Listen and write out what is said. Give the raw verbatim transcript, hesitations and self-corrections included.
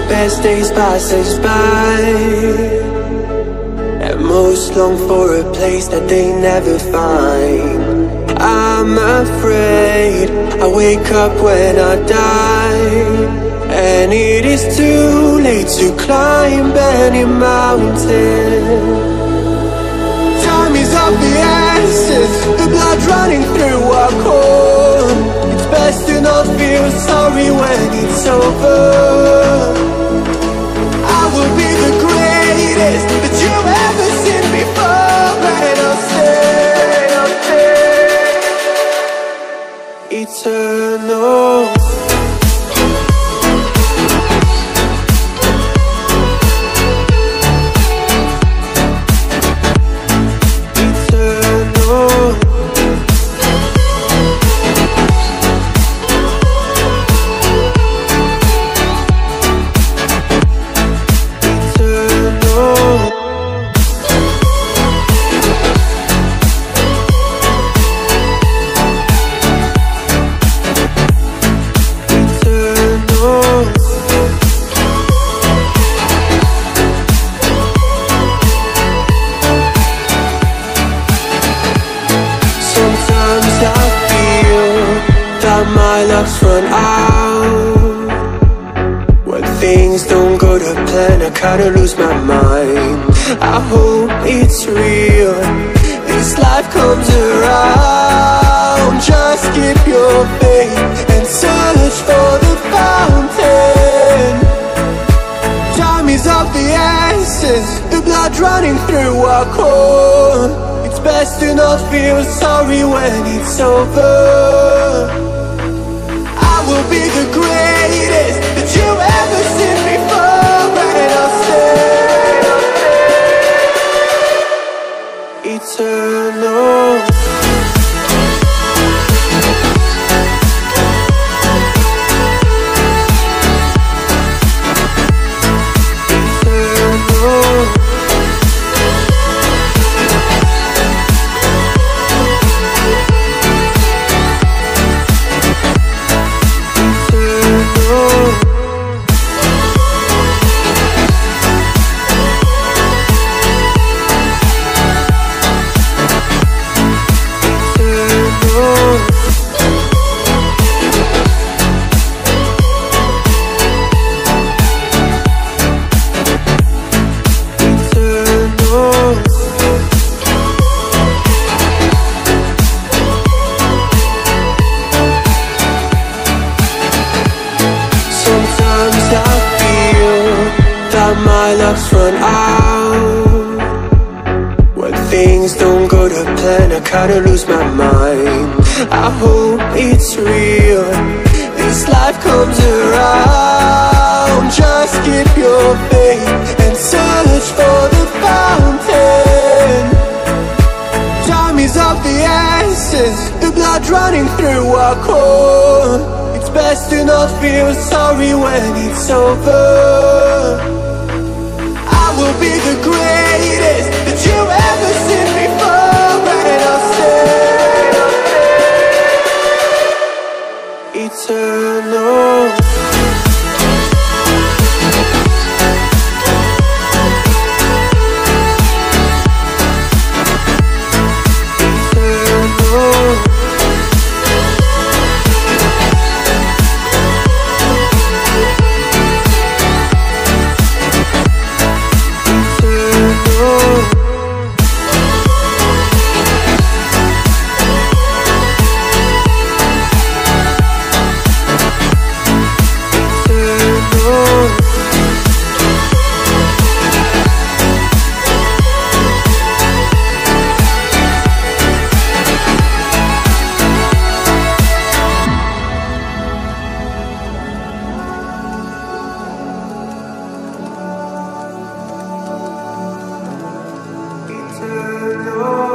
best days pass us by, and most long for a place that they never find. I'm afraid I wake up when I die, and it is too late to climb any mountain. Time is of the essence, the blood running through our core. It's best to not feel sorry when it's over. I will be the greatest that you've ever seen before, and I'll stay, I'll stay eternal. My luck's run out. When things don't go to plan, I kinda lose my mind. I hope it's real, this life comes around. Just keep your faith and search for the fountain. Time is of the essence, the blood running through our core. It's best to not feel sorry when it's over. Will be the greatest that you've ever seen before, and I'll stay, eternal. My luck's run out. When things don't go to plan, I kinda lose my mind. I hope it's real, this life comes around. Just keep your faith and search for the fountain. Time is of the essence, the blood running through our core. It's best to not feel sorry when it's over. Will be the greatest that you've ever seen before, and I'll stay, eternal. No.